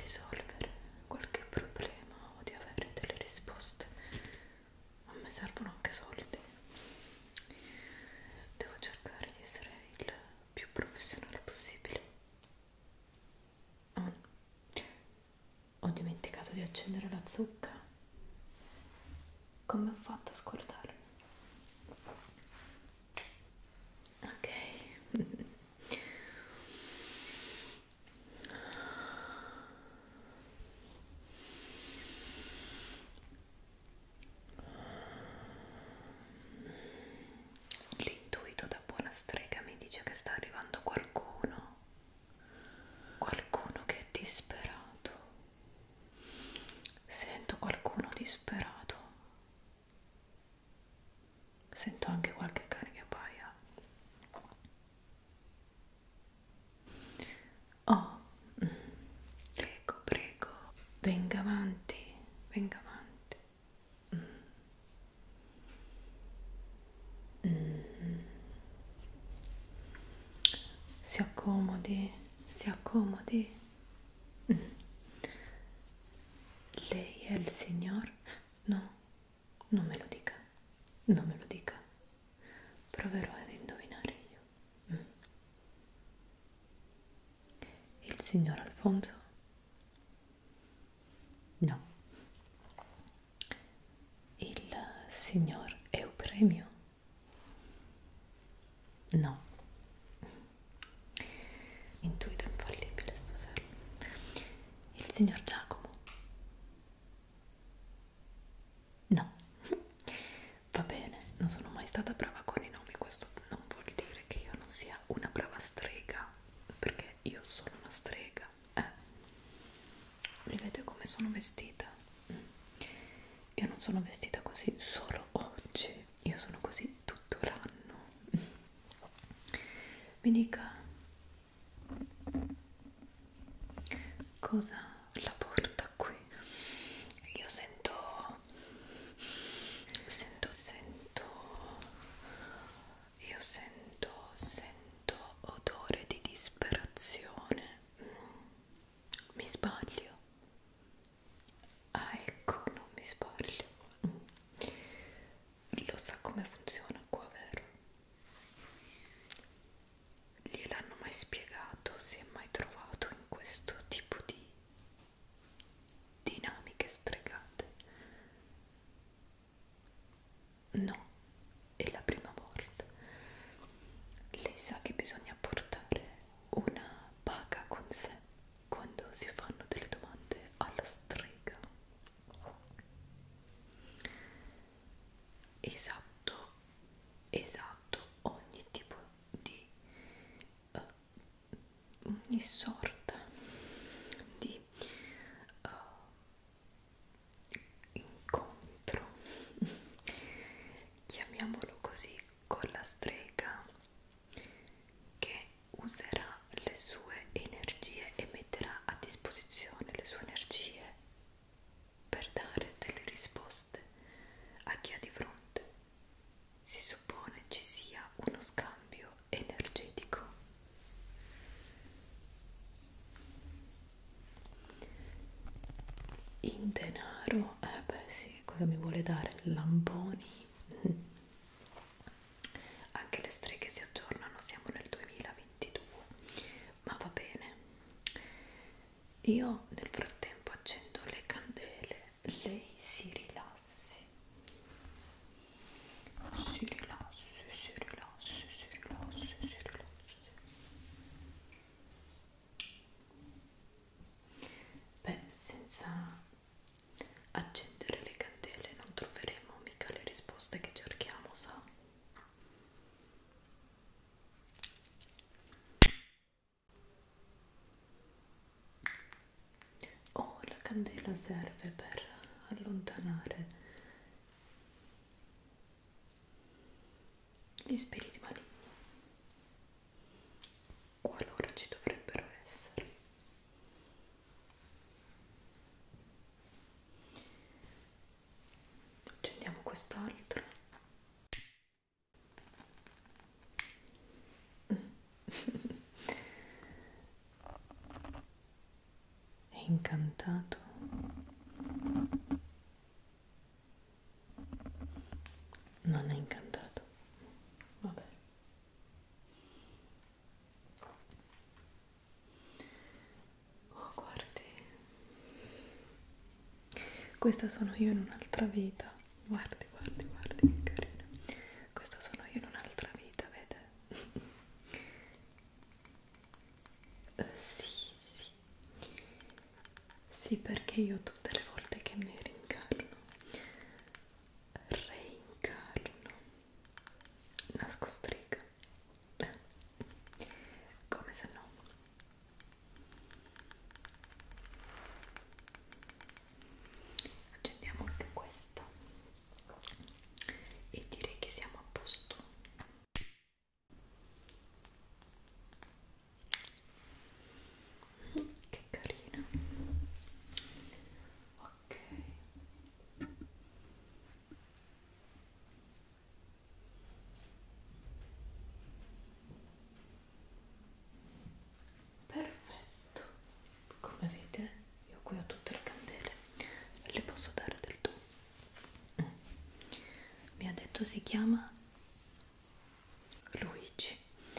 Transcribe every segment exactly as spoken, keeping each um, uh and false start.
risolvere qualche problema o di avere delle risposte. A me servono anche soldi. Devo cercare di essere il più professionale possibile. Oh, ho dimenticato di accendere la zucca. Come ho fatto a scordarmi? Ok. L'intuito da buona strega mi dice che sta arrivando qualcuno, qualcuno che è disperato. Sento qualcuno disperato. Sento anche qualche cane che abbaia. Oh, mm, prego, prego, venga avanti, venga avanti. Mm. Si accomodi, si accomodi. Mm. Lei è il signor? No, non me lo dica, non me lo dica. Proverò ad indovinare io. Mm. Il signor Alfonso? No. Il signor Eupremio? No. Intuito infallibile stasera. Il signor Giacomo? No. Va bene, non sono mai stata brava con i nomi, questo non vuol dire che io non sia una brava strega, perché io sono una strega. Eh. Mi vede come sono vestita? Mm. Io non sono vestita così solo oggi, io sono così tutto l'anno. Mm. Mi dica cosa la porta qui. Io sento sento sento io sento sento odore di disperazione. Mm. Mi sbaglio? Ah, ecco, non mi sbaglio. Mm. Lo sa come funziona qua, vero? Gliel'hanno mai spiegato? Si è mai trovato in questo tipo di dinamiche stregate? No, è la prima volta. Lei sa che bisogna portare una paga con sé quando si fanno delle domande alla strega. Esatto, esatto, ogni tipo di uh, ogni sorta di uh, incontro, chiamiamolo così, con la strega, che userà le sue energie e metterà a disposizione le sue energie per dare delle risposte a chi ha di fronte. Si suppone ci sia uno scambio energetico. In denaro? Eh beh sì, cosa mi vuole dare? Lamponi? Anche le streghe si aggiornano, siamo nel duemilaventidue, ma va bene. Io nel frattempo accendo le candele, lei si rilassi, si rilassi, si rilassi, si rilassi, si rilassi. Beh, senza accendere le candele non troveremo mica le risposte che cerchiamo, sa? Oh, la candela serve per allontanare gli spiriti maligni, qualora ci dovrebbero essere. Accendiamo quest'altra. E incantato? Non è incantato. Vabbè. Oh, guardi. Questa sono io in un'altra vita. Guardi, guardi, guardi che carina. Questa sono io in un'altra vita, vede? Uh, sì, sì. Sì, perché io tutte le volte che mi rincarno, reincarno, nasco strega. Eh, come se no. Accendiamo anche questo e direi che siamo a posto. Che carina. Ok. Perfetto. Come vede, io qui ho tutte le candele. Le posso dare del tu. Mm. Mi ha detto si chiama Luigi.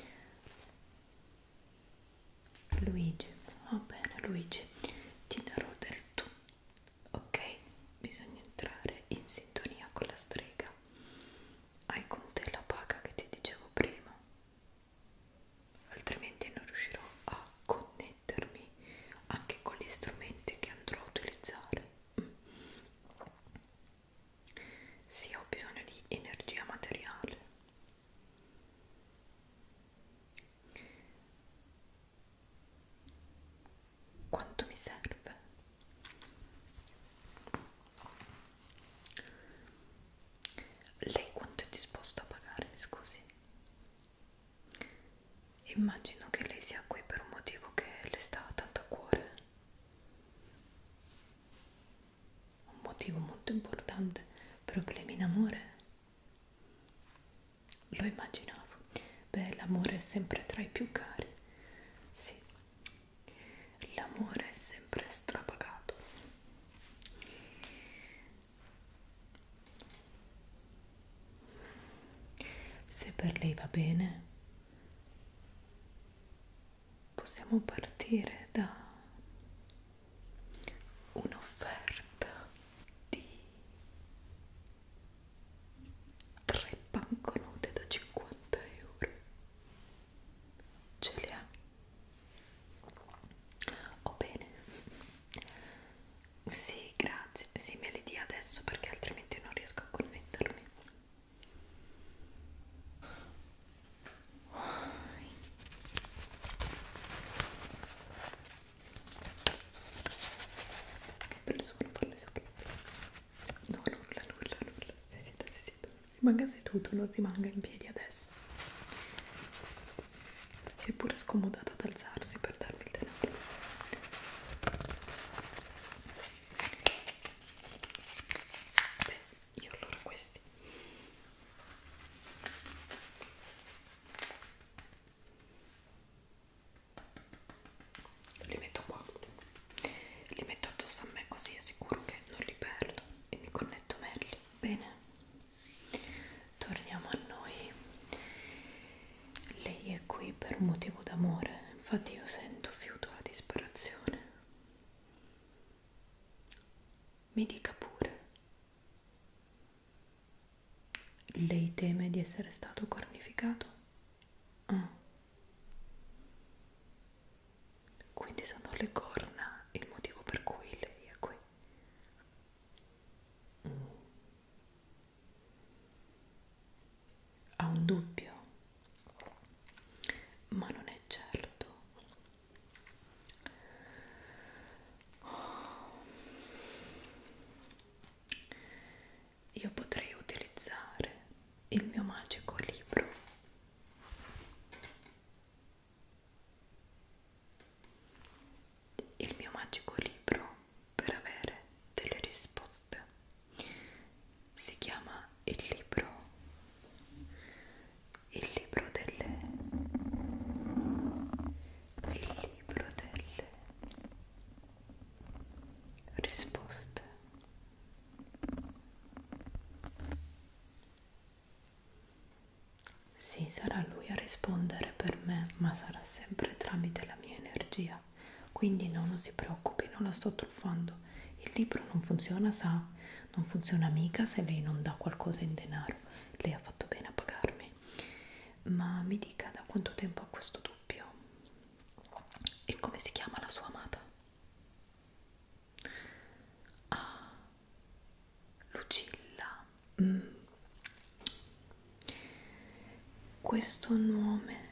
Luigi, va bene Luigi, ti darò del tu, ok? Bisogna entrare in sintonia con la strega. Hai con te la paga che ti dicevo prima, altrimenti non riuscirò a connettermi anche con gli strumenti che andrò a utilizzare. Mm. Sì, ho bisogno di energia materiale. Quanto mi serve? Lei quanto è disposto a pagare, mi scusi? Immagino che lei sia qui per un motivo che le sta tanto a cuore. Un motivo molto importante. Problemi in amore? Lo immaginavo. Beh, l'amore è sempre tra i più cari. Sì, l'amore è sempre strapagato. Se per lei va bene, possiamo partire da un'offerta di tre banconote da cinquanta euro. Ce le ha? Oh, bene. Sì, grazie. Sì, me le dia adesso perché altrimenti non riesco a connettermi. Che bel suono farle sopra. No, nulla, nulla, nulla. Si sieda, si sieda. Rimanga seduto, non rimanga in piedi adesso. Si è pure scomodato ad alzarsi per darmi il denaro. Beh, io allora questi li metto qua, li metto addosso a me così è sicuro che non li perdo e mi connetto meglio. Bene, torniamo a noi. Lei è qui per un motivo d'amore, infatti io sento fiuto la disperazione. Mi dica pure. Lei teme di essere stato cornificato? Ah. Quindi sono le corna il motivo per cui lei è qui. Mm. Ha un dubbio, ma non è certo. Io potrei utilizzare il mio magico libro rispondere per me, ma sarà sempre tramite la mia energia, quindi no, non si preoccupi, non la sto truffando. Il libro non funziona, sa, non funziona mica se lei non dà qualcosa in denaro. Lei ha fatto bene a pagarmi. Ma mi dica, da quanto tempo ha questo dubbio? E come si chiama la sua amata? Ah, Lucilla. Mm. Questo nome,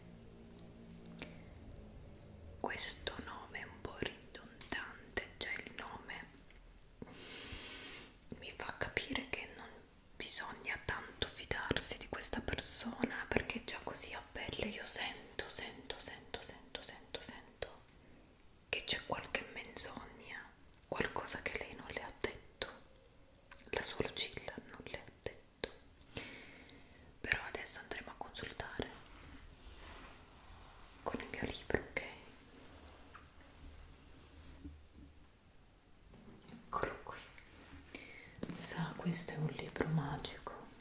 questo nome è un po' ridondante, già il nome mi fa capire che non bisogna tanto fidarsi di questa persona, perché già così a pelle io sento, sento, sento, sento, sento, sento che c'è qualche menzogna, qualcosa che lei non le ha detto, la sua Lucilla non le ha detto. Però adesso andremo a consultare con il mio libro, ok? Eccolo qui. Sa, questo è un libro magico.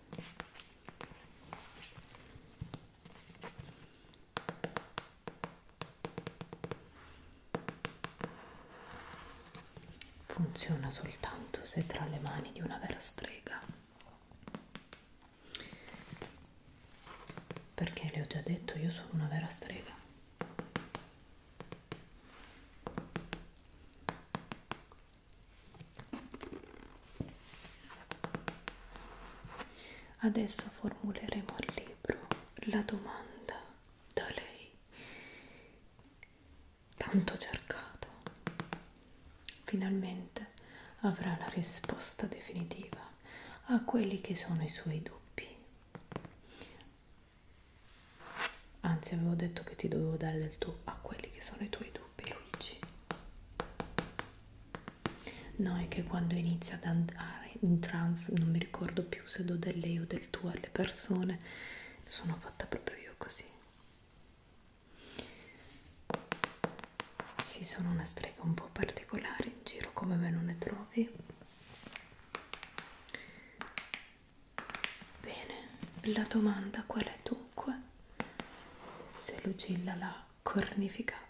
Funziona soltanto se è tra le mani di una vera strega. Perché le ho già detto, io sono una vera strega. Adesso formuleremo al libro la domanda da lei tanto cercata. Finalmente avrà la risposta definitiva a quelli che sono i suoi dubbi. Anzi, avevo detto che ti dovevo dare del tu a quelli che sono i tuoi dubbi, Luigi. No, è che quando inizio ad andare in trance non mi ricordo più se do del lei o del tu alle persone. Sono fatta proprio io così. Sì, sono una strega un po' particolare in giro, come me non ne trovi? Bene, la domanda qual è dunque? Se Lucilla l'ha cornificato.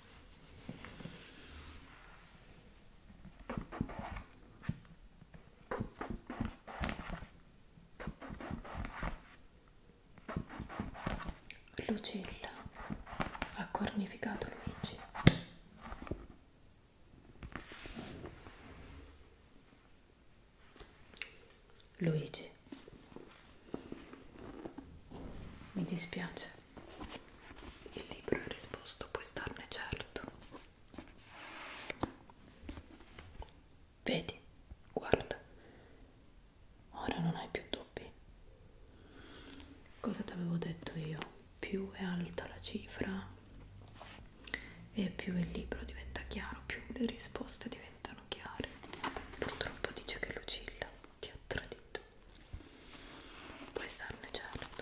Lucilla ha cornificato Luigi. Luigi, mi dispiace. Il libro ha risposto, puoi starne certo. Vedi, guarda, ora non hai più dubbi. Cosa ti avevo detto io? Più è alta la cifra e più il libro diventa chiaro, più le risposte diventano chiare. Purtroppo dice che Lucilla ti ha tradito. Puoi starne certo.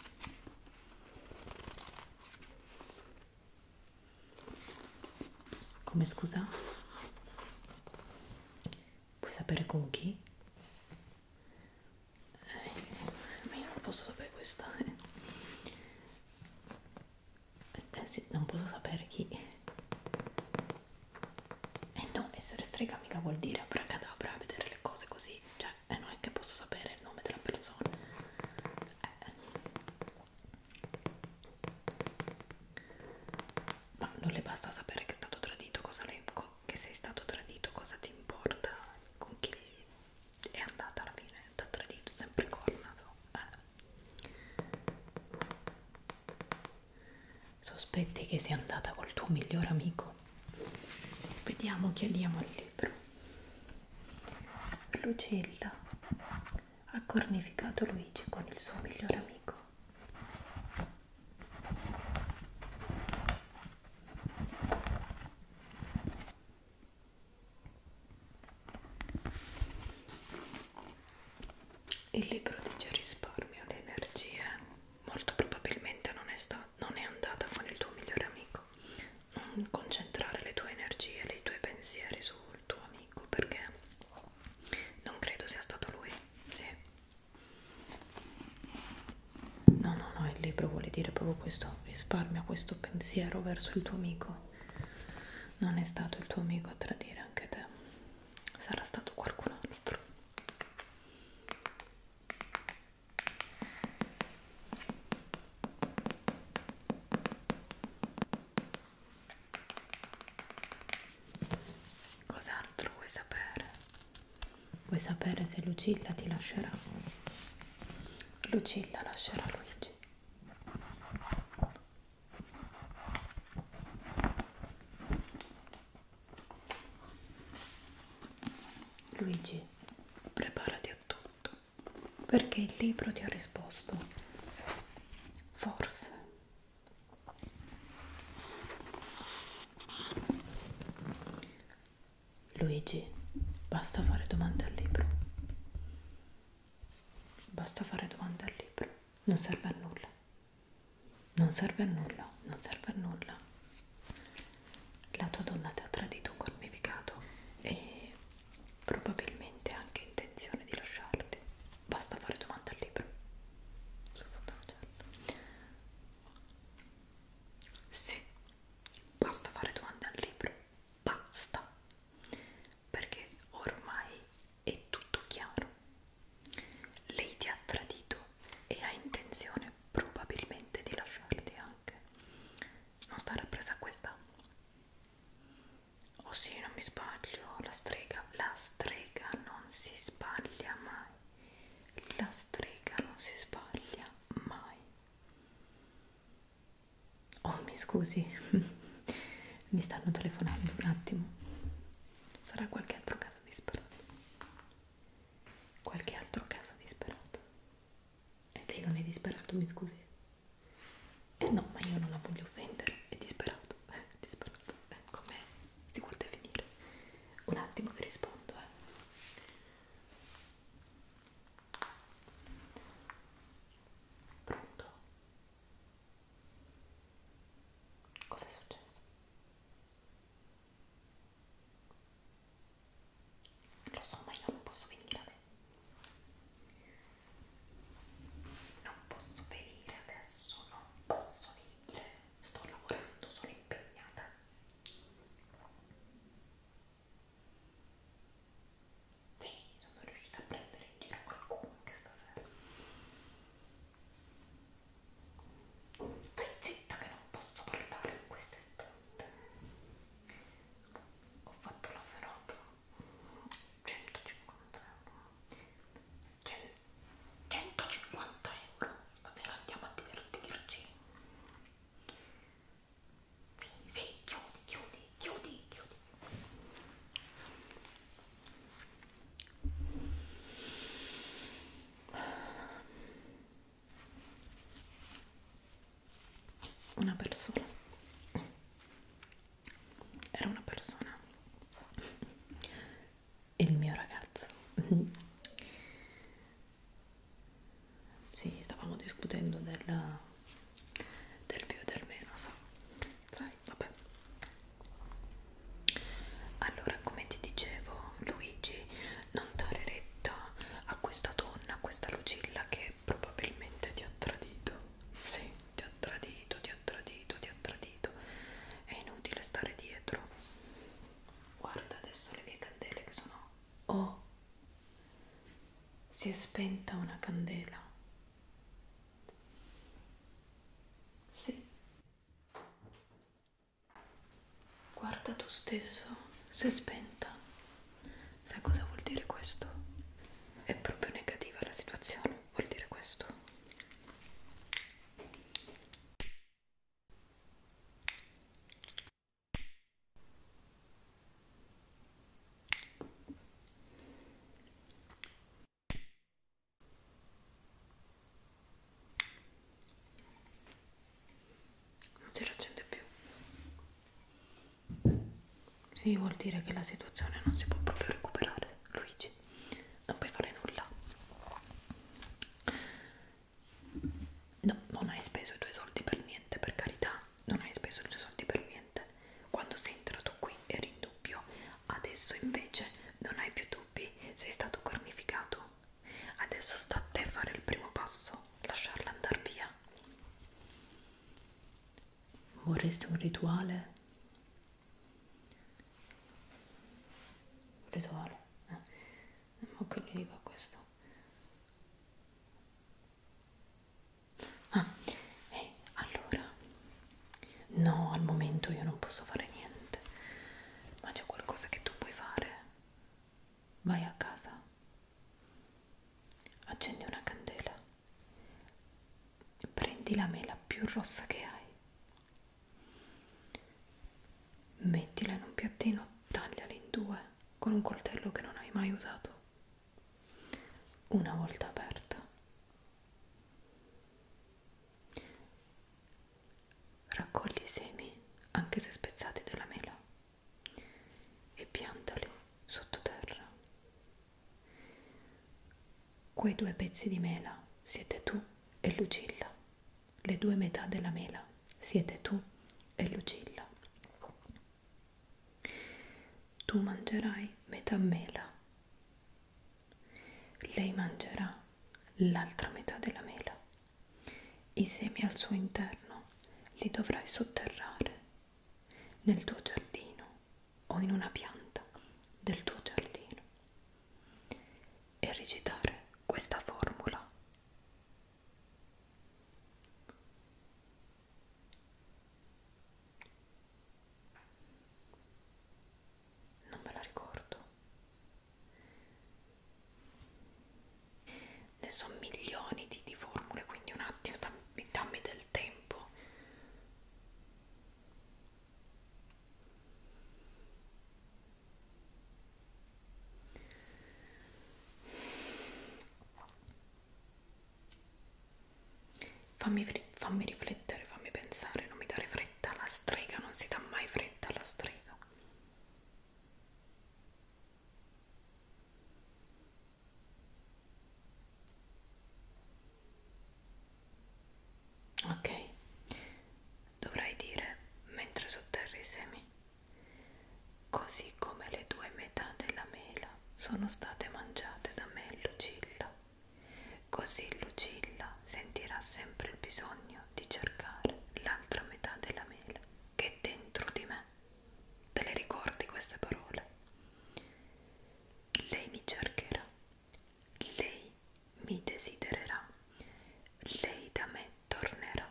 Come scusa? Vuoi sapere con chi? Eh, ma io non posso sapere questa. Eh, eh sì, non posso sapere chi. Eh no, essere strega mica vuol dire abracadabra, vedere le cose così. Cioè, eh, non è che posso sapere il nome della persona. Eh. Ma non le basta sapere che è stato tradito, cosa le, che sei stato tradito, cosa ti importa, con chi è andata alla fine, ti ha tradito, sempre cornato. Eh. Sospetti che sia andata col tuo miglior amico? Vediamo, chiediamo al libro. Lucilla ha cornificato Luigi con il suo migliore amico. Il libro dice risparmio le energie. Molto probabilmente non è, sta- non è andata con il tuo migliore amico. Non concentrare le tue energie, i tuoi pensieri sul tuo amico, perché non credo sia stato lui. Sì. questo, risparmia questo pensiero verso il tuo amico. Non è stato il tuo amico a tradire anche te, sarà stato qualcun altro. Cos'altro vuoi sapere? Vuoi sapere se Lucilla ti lascerà? Lucilla lascerà Luigi. Luigi, preparati a tutto, perché il libro ti ha risposto. Forse. Luigi, basta fare domande al libro. Basta fare domande al libro. Non serve a nulla. Non serve a nulla, non serve a nulla. La tua donna ti ha tradito un cornificato e probabilmente ha anche intenzione di lasciarti. Basta fare domande al libro. Sul fondo non certo. Sì, basta fare domande al libro. Basta. Perché ormai è tutto chiaro. Lei ti ha tradito e ha intenzione probabilmente di lasciarti anche. Non stare appresa a questa. Oh sì, non mi sbaglio, la strega, la strega non si sbaglia mai. La strega non si sbaglia mai. Oh, mi scusi, mi stanno telefonando un attimo. Sarà qualche altro caso disperato. Qualche altro caso disperato. E lei non è disperato, mi scusi? Eh no, ma io non la voglio offendere, è disperato, è disperato, eh, com'è? Si vuol definire? Un attimo che rispondo, eh. Pronto? Cos'è successo? Lo so, ma io non posso venire adesso. Non posso venire adesso, non posso venire. Sto lavorando, sono impegnata. Sì, sono riuscita a prendere in giro qualcuno anche stasera. Stai zitta che non posso parlare in questo istante. Ho fatto la serata. centocinquanta euro. centocinquanta euro. Stasera andiamo a divertirci. Sì, sì, chiudi, chiudi, chiudi, chiudi. Una persona. Era una persona. Il mio ragazzo. Sì, stavamo discutendo della, del più e del meno, sa? Sai, vabbè. Allora, come ti dicevo, Luigi, non dare retta a questa donna, a questa Lucilla che probabilmente ti ha tradito. Sì, ti ha tradito, ti ha tradito, ti ha tradito. È inutile stare dietro. Guarda adesso le mie candele che sono... Oh, si è spenta una candela. Sì. Guarda tu stesso, si è spenta. Sai cosa vuol dire questo? È proprio negativa la situazione, vuol dire questo. Non si raccende più. Sì, vuol dire che la situazione non si può proprio recuperare, Luigi. Non puoi fare nulla. No, non hai speso i tuoi soldi per niente, per carità. Non hai speso i tuoi soldi per niente. Quando sei entrato qui eri in dubbio. Adesso invece non hai più dubbi. Sei stato cornificato. Adesso sta a te fare il primo passo. Lasciarla andare via. Faresti un rituale? Un rituale? Eh. Ma che gli dico questo? Ah, eh, allora, no, al momento io non posso fare niente, ma c'è qualcosa che tu puoi fare. Vai a casa, accendi una candela, prendi la mela più rossa che hai, mettila in un piattino, tagliala in due con un coltello che non hai mai usato. Una volta aperta, raccogli i semi, anche se spezzati, della mela e piantali sottoterra. Quei due pezzi di mela siete tu e Lucilla. Le due metà della mela siete tu e Lucilla. Tu mangerai metà mela, lei mangerà l'altra metà della mela. I semi al suo interno li dovrai sotterrare nel tuo giardino o in una pianta del tuo giardino e recitare questa formula. Non me la ricordo. Ne sono milioni di, di formule, quindi un attimo, dammi, dammi del tempo. Fammi, fammi riflettere, fammi pensare, non mi dare fretta, la strega non si dà mai fretta alla strega. Ok, dovrai dire, mentre sotterri i semi, così come le due metà della mela sono state mangiate da me e Lucilla, così Lucilla sentirà sempre il bisogno di cercare l'altra metà della mela che è dentro di me. Te le ricordi queste parole? Lei mi cercherà, lei mi desidererà, lei da me tornerà.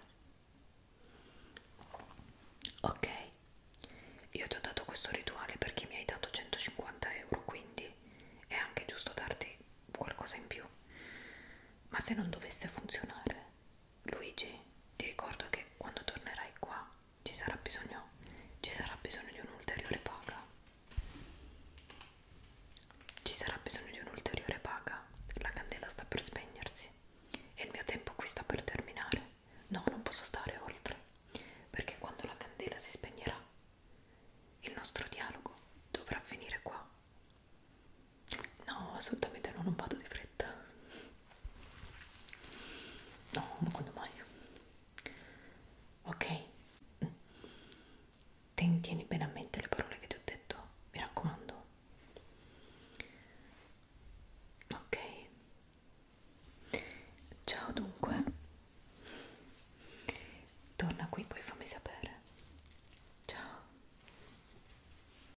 Ok, io ti ho dato questo rituale perché mi hai dato centocinquanta euro, quindi è anche giusto darti qualcosa in più. Ma se non dovesse funzionare, Luigi, ti ricordo che quando tornerai qua ci sarà bisogno, ci sarà bisogno di un'ulteriore paga. Ci sarà bisogno di un'ulteriore paga. La candela sta per spegnersi e il mio tempo qui sta per terminare. No, non posso stare oltre, perché quando la candela si spegnerà, il nostro dialogo dovrà finire qua. No, assolutamente no, non vado di fretta. No, ma quando